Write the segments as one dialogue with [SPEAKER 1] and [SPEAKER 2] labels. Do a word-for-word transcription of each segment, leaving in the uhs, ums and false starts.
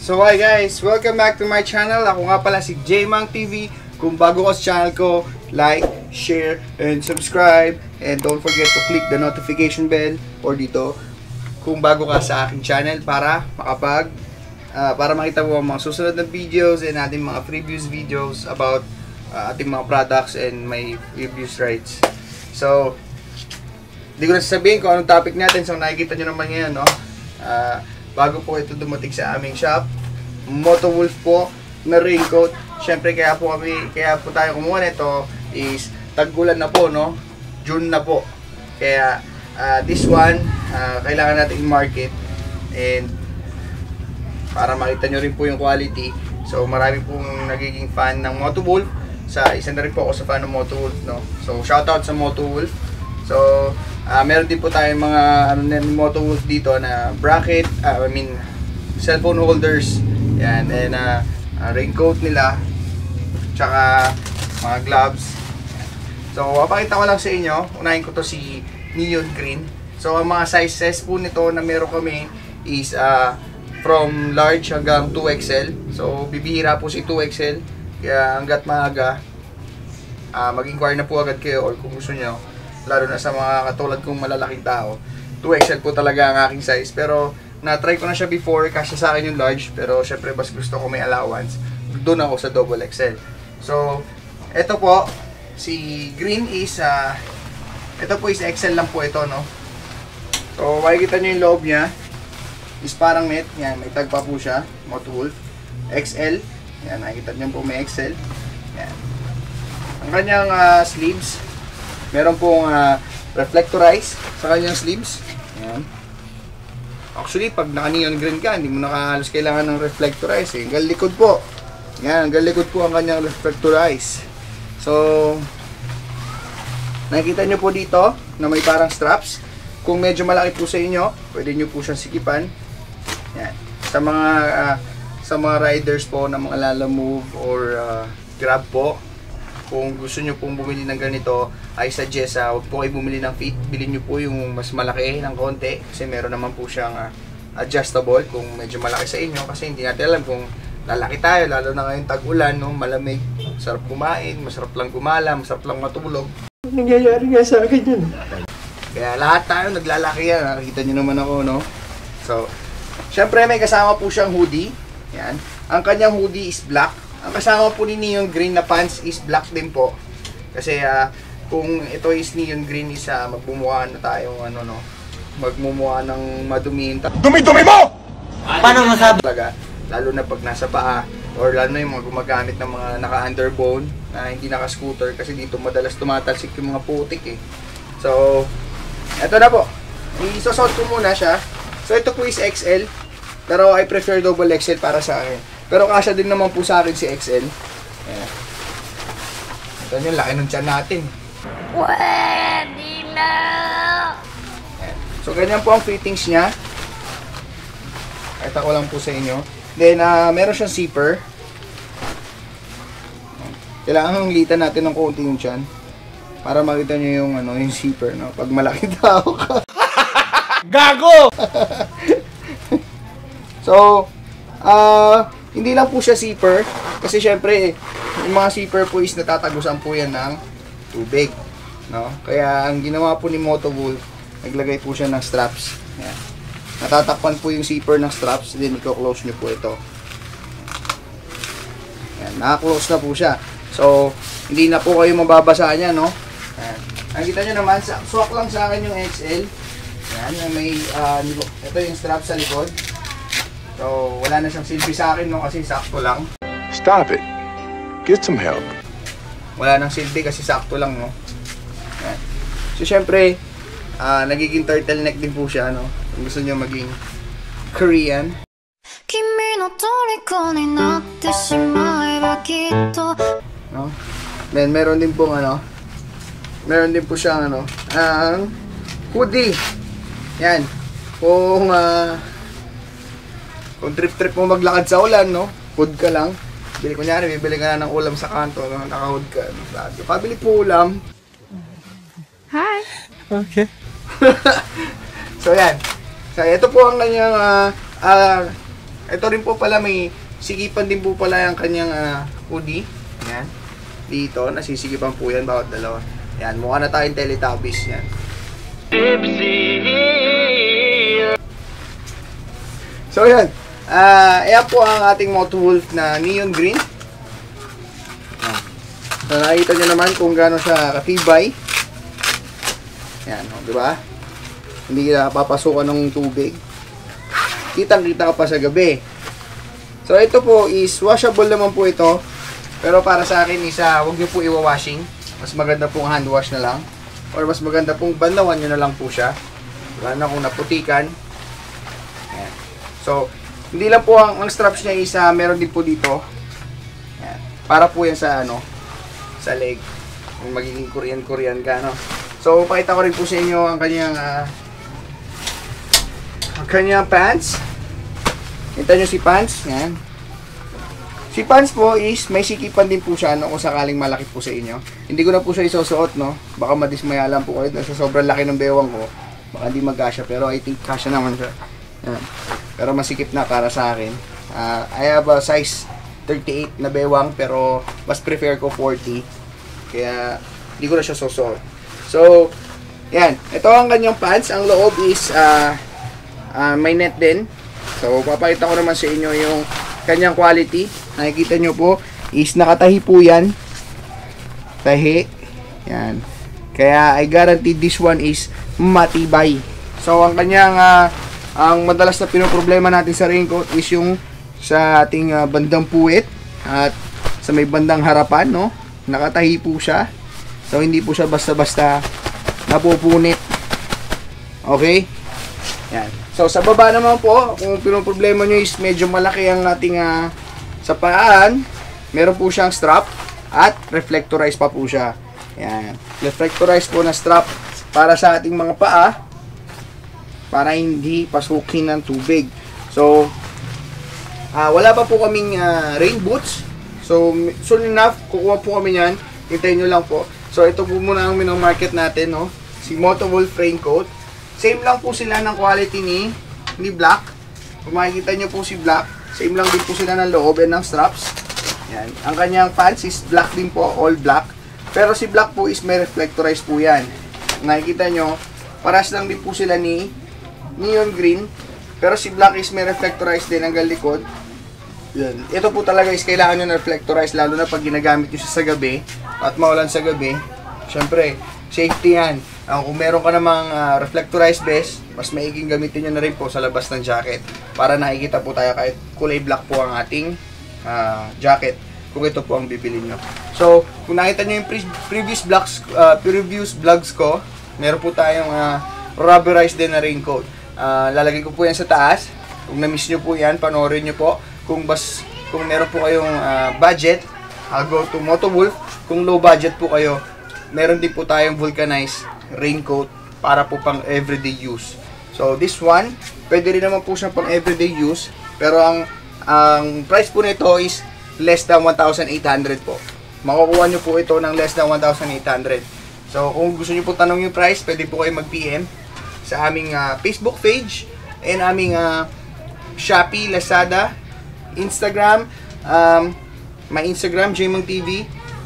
[SPEAKER 1] So hi guys, welcome back to my channel. Ako nga pala si J-Mang T V. Kung bago ka sa channel ko, like, share, and subscribe. And don't forget to click the notification bell or dito kung bago ka sa aking channel para makapag uh, para makita mo ang mga susunod na videos and ating mga previews videos about uh, ating mga products and my reviews rights. So, hindi ko na sasabihin kung anong topic natin. So, nakikita nyo naman ngayon, no? Uh, bago po ito dumating sa aming shop, Motowolf po na raincoat. Syempre, kaya po kami, kaya po tayo kumuha nito is tag-ulan na po, no? June na po. Kaya, uh, this one, uh, kailangan natin i-market. And, para makita nyo rin po yung quality. So, marami pong nagiging fan ng Motowolf. Sa, isa na rin po ako sa fan ng Motowolf, no? So, shoutout sa Motowolf. So, uh, meron din po tayong mga ano na Motowolf dito na bracket, uh, I mean, cellphone holders. Yan, and uh, uh, raincoat nila. Tsaka, mga gloves. So, papakita ko lang sa inyo. Unahin ko to si Neon Green. So, ang mga sizes po nito na meron kami is uh, from large hanggang two X L. So, bibihira po si two X L. Kaya hanggat maaga, uh, mag-inquire na po agad kayo or kung gusto nyo. Lalo na sa mga katulad kong malalaking tao. two X L po talaga ang aking size. Pero, na-try ko na siya before. Kasi sa akin yung large. Pero, syempre, mas gusto ko may allowance. Doon ako sa double X L. So, ito po. Si Green is, uh, ito po is X L lang po ito, no? So, makikita nyo yung loob niya. Is parang net. Yan, may tag pa po siya. Motowolf. X L. Yan, nakikita nyo po may X L. Yan. Ang kanyang uh, sleeves. Meron pong uh, reflectorize sa kanyang sleeves. Yan. Actually, pag naka-neon green ka, hindi mo nakahalos kailangan ng reflectorize. Eh. Hanggang likod po. Yan, hanggang likod po ang kanyang reflectorize. So, nakikita nyo po dito na may parang straps. Kung medyo malaki po sa inyo, pwede nyo po siyang sikipan. Yan. Sa mga uh, sa mga riders po na mga Lalamove or uh, Grab po, kung gusto nyo pong bumili ng ganito, I suggest uh, huwag po kayo bumili ng Fit. Bilhin nyo po yung mas malaki ng konti kasi meron naman po siyang uh, adjustable kung medyo malaki sa inyo kasi hindi natin alam kung lalaki tayo, lalo na ngayon tag-ulan, no? Malamig, masarap kumain, masarap lang gumala, masarap lang matulog. Nangyayari nga sa akin yun. Kaya lahat tayo naglalaki yan, nakikita nyo naman ako, no? So, syempre may kasama po siyang hoodie. Yan. Ang kanyang hoodie is black. Ang kasama po ni Neon Green na pants is black din po. Kasi uh, kung ito is Neon Green is uh, magbumuha na tayong ano, no? Magmumuha ng madumihin. Dumi-dumi mo! Paano masabi? Talaga. Lalo na pag nasa paa or lalo na yung mga gumagamit ng mga naka-underbone na hindi naka-scooter kasi dito madalas tumatalsik yung mga putik eh. So, eto na po. I-sosot ko muna siya. So, ito po is X L. Pero I prefer double X L para sa akin. Pero kasya din naman po sa akin si X L. Ayan. Ito yung laki ng tiyan natin. Pwede na! Ayan. So, ganyan po ang fittings niya. Kita ko lang po sa inyo. Then, uh, meron siyang zipper. Kailangan litan natin ng konti yung tiyan para makita nyo yung, ano, yung zipper, no? Pag malaki tao ka. Gago! So, uh, hindi lang po siya zipper. Kasi syempre, yung mga zipper po is natatagusan po yan ng tubig. No? Kaya, ang ginawa po ni Motowolf, naglagay po siya ng straps. Yan. Natatakpan po yung zipper ng straps, then i-close nyo po ito. Yan, naka-close na po siya. So, hindi na po kayo mababasa niya, no? Yan. Nakikita nyo naman, swak lang sa akin yung X L. Yan, may, uh, ito yung strap sa likod. So, wala na siyang silbi sa akin, no? Kasi sakto lang.
[SPEAKER 2] Stop it. Get some help.
[SPEAKER 1] Wala nang silbi kasi sakto lang, no? Yan. So, syempre, uh, nagiging turtleneck din po siya, no? Kung gusto nyo maging Korean. No? Then, meron din pong ano, meron din po siyang ano, ang hoodie. Yan. Kung, uh, kung trip-trip mo maglakad sa ulan, no? Hood ka lang. Bili, kunyari, bibili ka na ng ulam sa kanto, no? Naka-hood ka. No? Pabili po ulam.
[SPEAKER 3] Hi!
[SPEAKER 1] Okay. So, yan. So, ito po ang kanyang, uh, uh, ito rin po pala, may sigipan din po pala yung kanyang uh, hoodie. Yan. Dito, nasisigipan po yan bawat dalawa. Yan, mukha na tayong Teletubbies. Yan. So yan. Uh, ayan po ang ating Motowolf na neon green. So nakikita nyo naman kung gaano siya katibay. Yan, o, diba? Hindi na papasukan ng tubig. Kitang-kita ka pa sa gabi. So ito po is washable naman po ito. Pero para sa akin is uh, huwag nyo po iwa-washing. Mas maganda pong hand wash na lang. Or mas maganda pong banlawan nyo na lang po siya. Wala na kung naputikan. Yan. So, hindi lang po ang, ang straps niya is uh, meron din po dito. Yan. Para po yan sa ano, sa leg. Kung magiging Korean-Korean ka, no? So, pakita ko rin po sa inyo ang kanyang uh, ang kanyang pants. Kita nyo si pants. Yan. Si pants po is may sikipan din po siya, no, kung sakaling malaki po sa inyo. Hindi ko na po siya isusuot, no. Baka madismaya lang po kayo sa sobrang laki ng bewang ko. Baka hindi magkasya, pero I think kasya naman siya. Yan. Pero masikip na para sa akin. Uh, I have a size thirty-eight na bewang, pero mas prefer ko forty. Kaya hindi ko na siya susuot. So, yan. Ito ang kanyang pants. Ang loob is uh, uh, may net din. So, papakita ko naman sa inyo yung kanyang quality. Nakikita nyo po is nakatahi po yan. Tahi. Yan. Kaya I guarantee this one is matibay. So, ang kanyang uh, ang madalas na pinoproblema natin sa raincoat is yung sa ating uh, bandang puwit at sa may bandang harapan, no? Nakatahi po siya. So, hindi po siya basta-basta napupunit. Okay? Yan. So, sa baba naman po, kung pinoproblema nyo is medyo malaki ang ating uh, sa paan, meron po siyang strap at reflectorized pa po siya. Yan. Reflectorized po na strap para sa ating mga paa para hindi pasukin ng tubig. So, uh, wala pa po kaming uh, rain boots. So, soon enough, kukuha po kami yan. Hintayin nyo lang po. So, ito po muna ang mino-market natin, no? Si Motowolf Raincoat. Same lang po sila ng quality ni, ni Black. Kung makikita nyo po si Black, same lang din po sila ng loob and ng straps. Yan. Ang kanyang pants is black din po, all black. Pero si Black po is may reflectorized po yan. Nakikita nyo, paras lang din po sila ni neon green. Pero si Black is may reflectorized din hanggang likod. Yan. Ito po talaga is kailangan nyo na reflectorize, lalo na pag ginagamit nyo siya sa gabi at maulan sa gabi. Syempre, safety yan. Uh, kung meron ka namang uh, reflectorized vest, mas maiging gamitin nyo na rin po sa labas ng jacket para nakikita po tayo kahit kulay black po ang ating uh, jacket kung ito po ang bibili nyo. So, kung nakita nyo yung pre previous vlogs, uh, previous vlogs ko, meron po tayong uh, rubberized din na raincoat. Uh, lalagay ko po yan sa taas. Kung na-miss nyo po yan, panoorin nyo po. Kung bas kung meron po kayong uh, budget, I'll go to Motowolf. Kung low budget po kayo, meron din po tayong vulcanized raincoat para po pang everyday use. So this one, pwede rin naman po siya pang everyday use, pero ang ang price po nito is less than one thousand eight hundred po. Makukuha nyo po ito ng less than one thousand eight hundred. So kung gusto nyo po tanong yung price, pwede po kayo mag-P M sa aming uh, Facebook page and aming uh, Shopee, Lazada, Instagram, um, my Instagram, Jmang T V,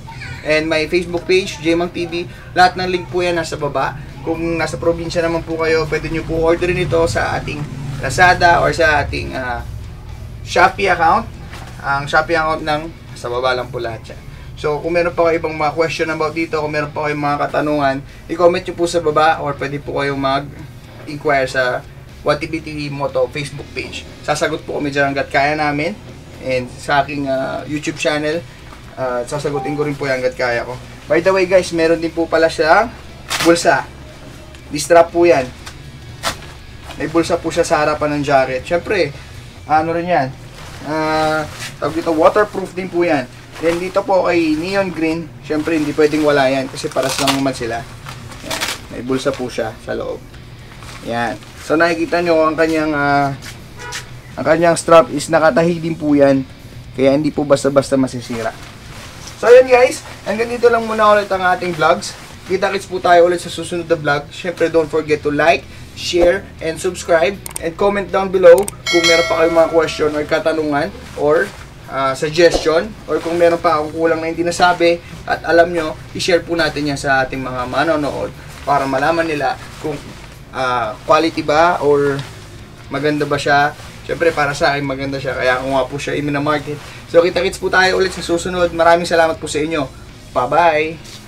[SPEAKER 1] and my Facebook page, Jmang T V. Lahat ng link po yan nasa baba. Kung nasa probinsya naman po kayo, pwede nyo po orderin ito sa ating Lazada or sa ating uh, Shopee account. Ang Shopee account ng sa baba lang po lahat yan. So, kung meron pa kayo ibang mga question about dito, kung meron pa kayong mga katanungan, i-comment nyo po sa baba or pwede po kayong mag-inquire sa What T V T V Moto Facebook page. Sasagot po kami dyan hanggat kaya namin. And sa aking uh, YouTube channel, uh, sasagutin ko rin po yan hanggat kaya ko. By the way guys, meron din po pala siyang bulsa. Distrap po yan. May bulsa po siya sa harapan ng jacket. Syempre, ano rin yan. Uh, tawag dito, waterproof din po yan. Then dito po kay neon green, syempre hindi pwedeng wala yan kasi paras lang naman sila. Yan. May bulsa po siya sa loob. Yan. So nakikita nyo ang kanyang uh, ang kanyang strap is nakatahi din po yan. Kaya hindi po basta-basta masisira. So yun guys, hanggang dito lang muna ulit ang ating vlogs. Kita-kits po tayo ulit sa susunod na vlog. Syempre don't forget to like, share, and subscribe. And comment down below kung meron pa kayong mga question or katanungan or uh, suggestion, or kung meron pa akong kulang na hindi nasabi at alam nyo, i-share po natin yan sa ating mga manonood para malaman nila kung uh, quality ba or maganda ba siya. Siyempre para sa akin maganda siya, kaya ako nga po siya i-market. So kita-kits po tayo ulit sa susunod. Maraming salamat po sa inyo. Bye-bye!